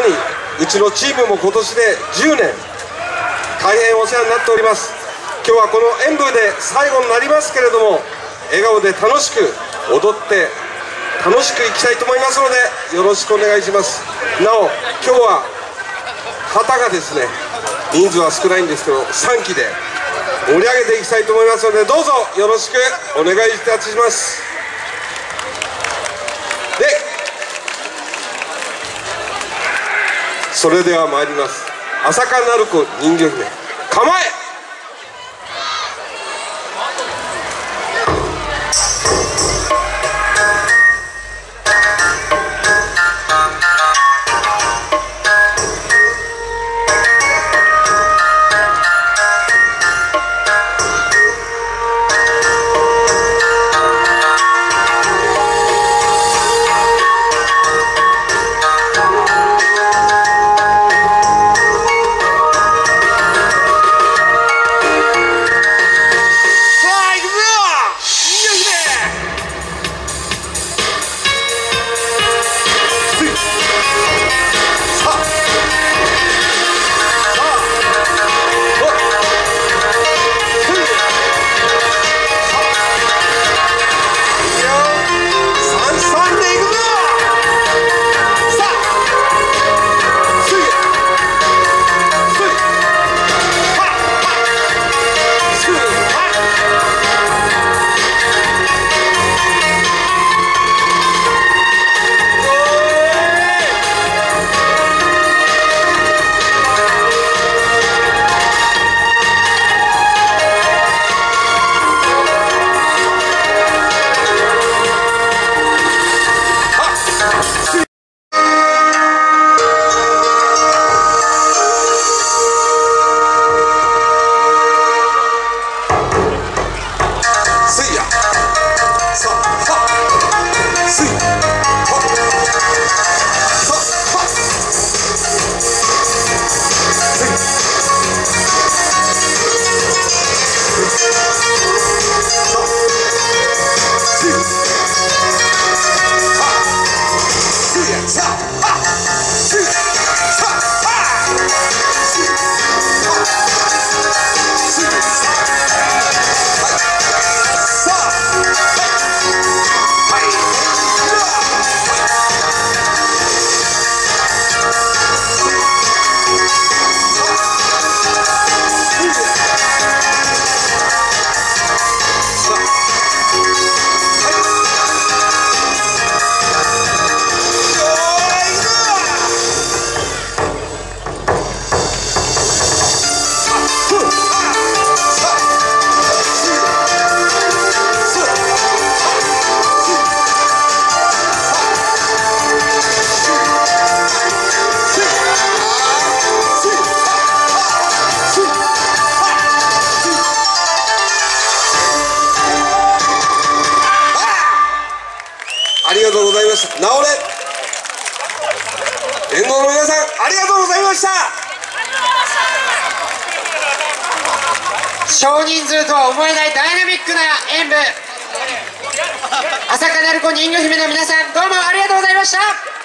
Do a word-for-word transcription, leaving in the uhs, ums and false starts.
にうちのチームも今年でじゅうねん大変お世話になっております。今日はこの演舞で最後になりますけれども、笑顔で楽しく踊って楽しくいきたいと思いますのでよろしくお願いします。なお今日は旗がですね、人数は少ないんですけどさんきで盛り上げていきたいと思いますので、どうぞよろしくお願いいたします。でそれでは参ります。朝香鳴子人魚姫、構え。ありがとうございました。なおれ連合の皆さんありがとうございました。 少人数とは思えないダイナミックな演舞、朝香鳴子人魚姫の皆さんどうもありがとうございました。